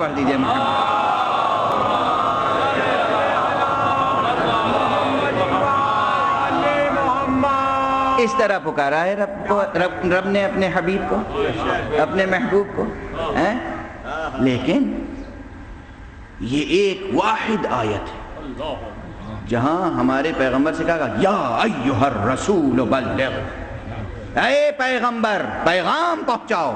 پڑھ دیجئے اس طرح پکارا ہے رب نے اپنے حبیب کو، اپنے محبوب کو. لیکن یہ ایک واحد آیت ہے جہاں ہمارے پیغمبر سے کہا یا ایھا الرسول بلغ، اے پیغمبر پیغام پہنچاؤ.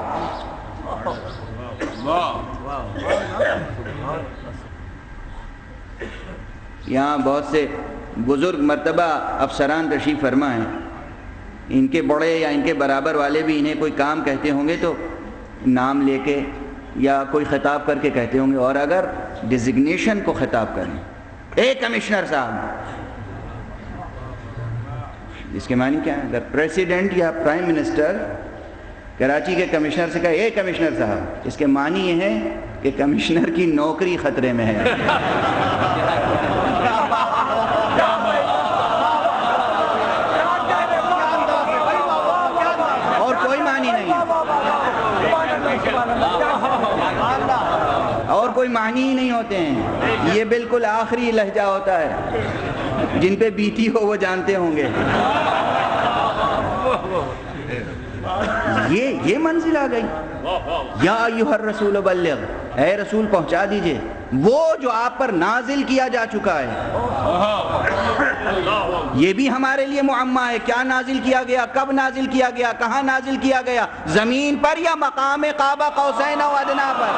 یہاں بہت سے بزرگ مرتبہ افسران تشریف فرما ہیں، ان کے بڑے یا ان کے برابر والے بھی انہیں کوئی کام کہتے ہوں گے تو نام لے کے یا کوئی خطاب کر کے کہتے ہوں گے، اور اگر ڈیزگنیشن کو خطاب کریں اے کمشنر صاحب، اس کے معنی کیا ہے؟ اگر پریسیڈنٹ یا پرائم منسٹر کراچی کے کمشنر سے کہے اے کمشنر صاحب، اس کے معنی یہ ہے کہ کمشنر کی نوکری خطرے میں ہے. اور کوئی معنی نہیں، اور کوئی معنی ہی نہیں ہوتے ہیں. یہ بالکل آخری لہجہ ہوتا ہے، جن پہ بیتی ہو وہ جانتے ہوں گے. یہ منزل آ گئی. یا ایھا الرسول بلغ، اے رسول پہنچا دیجئے وہ جو آپ پر نازل کیا جا چکا ہے. یہ بھی ہمارے لیے معمہ ہے، کیا نازل کیا گیا، کب نازل کیا گیا، کہاں نازل کیا گیا، زمین پر یا مقام قاب قوسین و ادنیٰ پر.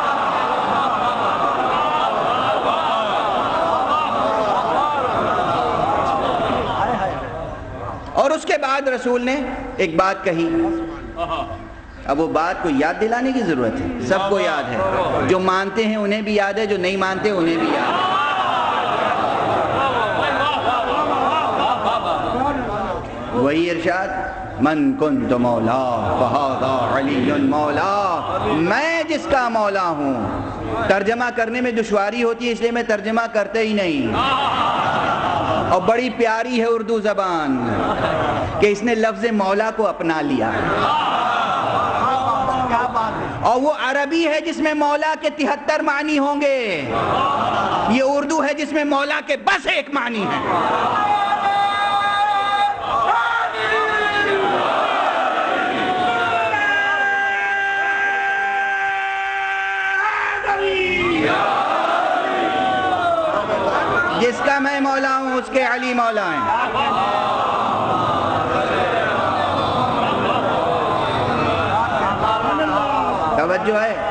اور اس کے بعد رسول نے ایک بات کہی. اب وہ بات کو یاد دلانے کی ضرورت ہے، سب کو یاد ہے، جو مانتے ہیں انہیں بھی یاد ہے، جو نہیں مانتے انہیں بھی یاد ہے. وہی ارشاد من کنت مولا فہذا علی مولا، میں جس کا مولا ہوں. ترجمہ کرنے میں دشواری ہوتی ہے، اس لیے میں ترجمہ کرتے ہی نہیں. اور بڑی پیاری ہے اردو زبان کہ اس نے لفظ مولا کو اپنا لیا، اور وہ عربی ہے جس میں مولا کے 73 معنی ہوں گے، یہ اردو ہے جس میں مولا کے بس ایک معنی ہے. جس کا میں مولا ہوں اس کے علی مولا ہیں. توجہ ہے،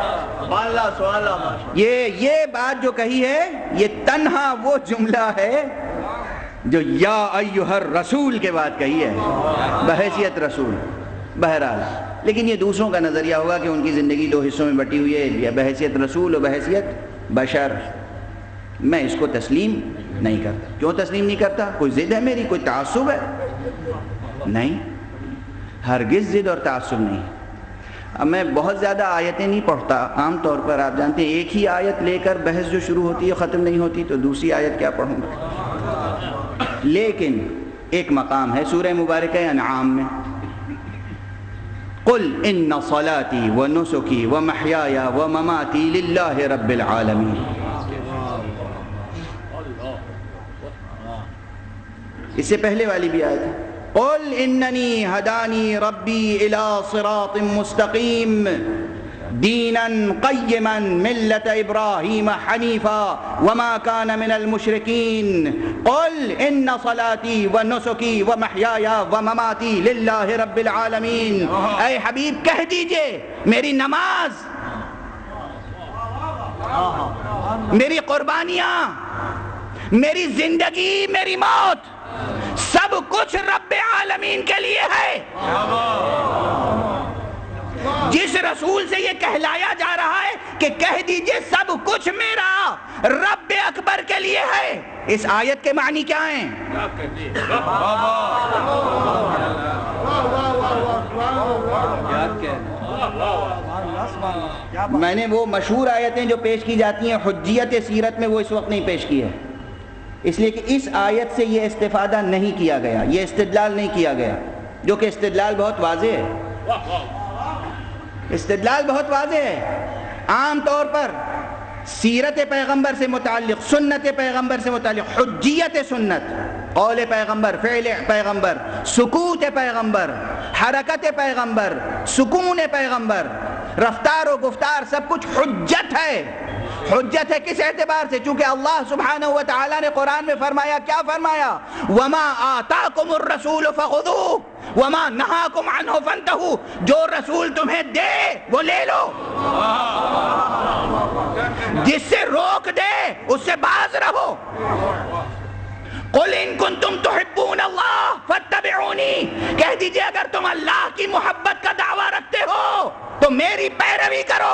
یہ بات جو کہی ہے یہ تنہا وہ جملہ ہے جو یا ایھا الرسول کے بعد کہی ہے بحیثیت رسول. بہرحال لیکن یہ دوسروں کا نظریہ ہوگا کہ ان کی زندگی دو حصوں میں بٹی ہوئی ہے، یا بحیثیت رسول و بحیثیت بشر. میں اس کو تسلیم نہیں کرتا. کیوں تسلیم نہیں کرتا؟ کوئی ضد ہے میری، کوئی تعصب ہے؟ نہیں، ہرگز ضد اور تعصب نہیں. اب میں بہت زیادہ آیتیں نہیں پڑھتا، عام طور پر آپ جانتے ہیں ایک ہی آیت لے کر بحث جو شروع ہوتی ہے ختم نہیں ہوتی، تو دوسری آیت کیا پڑھوں گا. لیکن ایک مقام ہے سورہ مبارکہ انعام میں، قل ان صلاتی و نسکی و محیای و مماتی للہ رب العالمین. اس سے پہلے والی بھی آیت ہے قل اننی ہدانی ربی الی صراط مستقیم دینا قیما ملت ابراہیم حنیفا وما کان من المشرکین قل ان صلاتی و نسکی و محیای و مماتی للہ رب العالمین. اے حبیب کہہ دیجئے میری نماز، میری قربانیاں، میری زندگی، میری موت، سب کچھ رب عالمین کے لیے ہے. جس رسول سے یہ کہلایا جا رہا ہے کہ کہہ دیجئے سب کچھ میرا رب اکبر کے لیے ہے، اس آیت کے معنی کیا ہیں؟ میں نے وہ مشہور آیتیں جو پیش کی جاتی ہیں حجیت سیرت میں، وہ اس وقت نہیں پیش کی ہے، اس لیے کہ اس آیت سے یہ استفادہ نہیں کیا گیا، یہ استدلال نہیں کیا گیا، جو کہ استدلال بہت واضح ہے. استدلال بہت واضح ہے. عام طور پر سیرت پیغمبر سے متعلق، سنت پیغمبر سے متعلق، حجیت سنت، قول پیغمبر، فعل پیغمبر، سکوت پیغمبر، حرکت پیغمبر، سکون پیغمبر، رفتار و گفتار، سب کچھ حجت ہے۔ حجت ہے کس اعتبار سے؟ چونکہ اللہ سبحانہ و تعالیٰ نے قرآن میں فرمایا، کیا فرمایا؟ وَمَا آتَاكُمُ الرَّسُولُ فَخُذُوهُ وَمَا نَهَاكُمْ عَنْهُ فَانْتَهُوا، جو رسول تمہیں دے وہ لے لو، جس سے روک دے اس سے باز رہو۔ قُلْ إِن كُنتُمْ تُحِبُّونَ اللَّهَ فَاتَّبِعُونِي، کہہ دیجئے اگر تم اللہ کی محبت کا دعویٰ رکھتے ہو تو میری پیروی کرو۔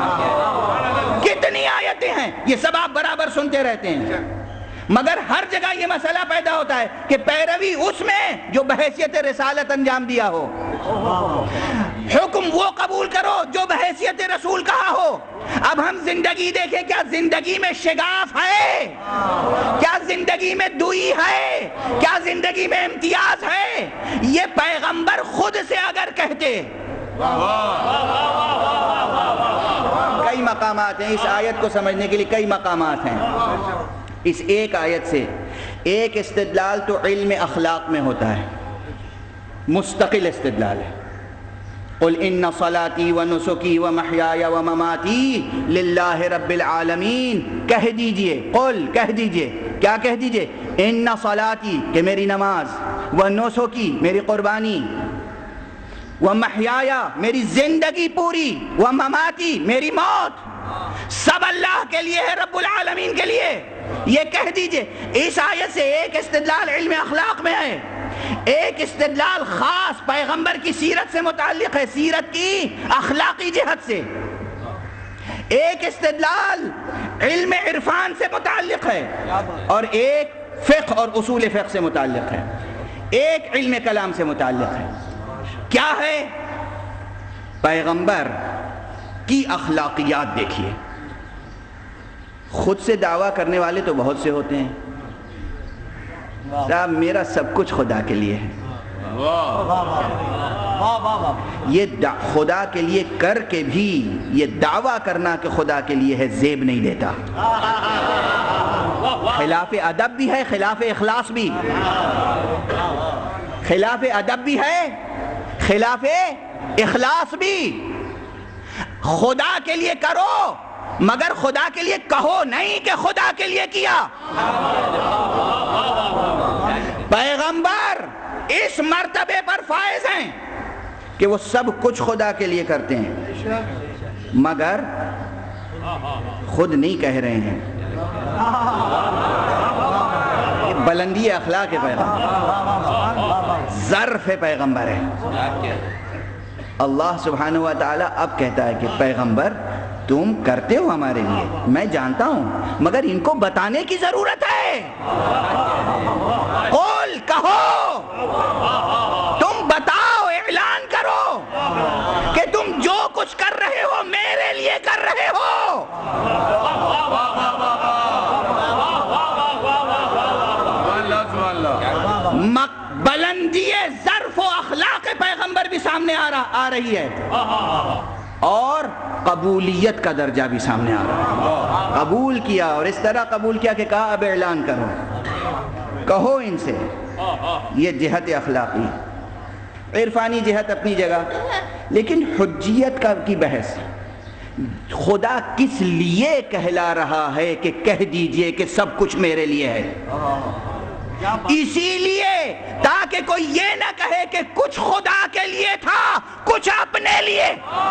کتنی آیتیں ہیں، یہ سب آپ برابر سنتے رہتے ہیں، مگر ہر جگہ یہ مسئلہ پیدا ہوتا ہے کہ پیروی اس میں جو بحیثیت رسالت انجام دیا ہو، حکم وہ قبول کرو جو بحیثیت رسول کہا ہو۔ اب ہم زندگی دیکھیں، کیا زندگی میں شگاف ہے؟ کیا زندگی میں دوئی ہے؟ کیا زندگی میں امتیاز ہے؟ یہ پیغمبر خود سے اگر کہتے۔ کئی مقامات ہیں، اس آیت کو سمجھنے کے لیے کئی مقامات ہیں۔ اس ایک آیت سے ایک استدلال تو علم اخلاق میں ہوتا ہے، مستقل استدلال ہے۔ قل ان صلاتي ونسكي ومحياي ومماتي للہ رب العالمین، کہہ دیجئے، قل کہہ دیجئے، کیا کہہ دیجئے؟ ان صلاتی کہ میری نماز، ونسکی میری قربانی، ومحیایا میری زندگی پوری، ومماتی میری موت، سب اللہ کے لیے ہے، رب العالمین کے لیے، یہ کہہ دیجئے۔ اس آیت سے ایک استدلال علم اخلاق میں ہے، ایک استدلال خاص پیغمبر کی سیرت سے متعلق ہے، سیرت کی اخلاقی جہت سے، ایک استدلال علم عرفان سے متعلق ہے، اور ایک فقہ اور اصول فقہ سے متعلق ہے، ایک علم کلام سے متعلق ہے۔ کیا ہے؟ پیغمبر کی اخلاقیات دیکھیے۔ خود سے دعویٰ کرنے والے تو بہت سے ہوتے ہیں، صاحب میرا سب کچھ خدا کے لیے ہے، یہ خدا کے لیے کر کے بھی یہ دعویٰ کرنا کہ خدا کے لیے ہے زیب نہیں دیتا، خلاف ادب بھی ہے، خلاف اخلاص بھی، خلاف ادب بھی ہے، خلاف اخلاص بھی۔ خدا کے لیے کرو مگر خدا کے لیے کہو نہیں کہ خدا کے لیے کیا۔ پیغمبر اس مرتبے پر فائز ہیں کہ وہ سب کچھ خدا کے لیے کرتے ہیں، مگر خود نہیں کہہ رہے ہیں۔ یہ بلندی اخلاق ہے پیغمبر، ظرف پیغمبر ہے۔ اللہ سبحانہ و تعالیٰ اب کہتا ہے کہ پیغمبر تم کرتے ہو ہمارے لیے، میں جانتا ہوں، مگر ان کو بتانے کی ضرورت ہے۔ قول کہو، تم بتاؤ، اعلان کرو کہ تم جو کچھ کر رہے ہو میرے لیے کر رہے ہو۔ بلندی ظرف و اخلاق پیغمبر بھی سامنے آ رہی ہے، اور قبولیت کا درجہ بھی سامنے آ رہا ہے۔ قبول کیا، اور اس طرح قبول کیا کہ کہا اب اعلان کرو، کہو ان سے۔ یہ جہت اخلاقی، عرفانی جہت اپنی جگہ، لیکن حجیت کی بحث، خدا کس لیے کہلا رہا ہے کہ کہہ دیجئے کہ سب کچھ میرے لیے ہے؟ اسی لیے تاکہ کوئی یہ نہ کہے کہ کچھ خدا کے لیے تھا، کچھ اپنے لیے۔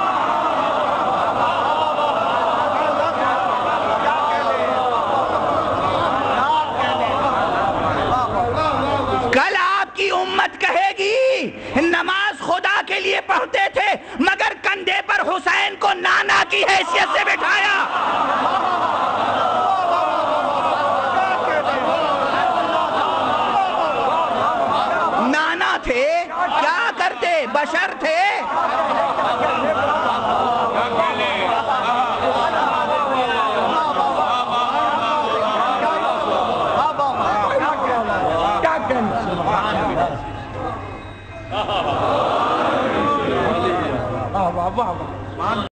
کل آپ کی امت کہے گی نماز خدا کے لیے پڑھتے تھے مگر کندھے پر حسین کو نانا کی حیثیت سے بٹھایا۔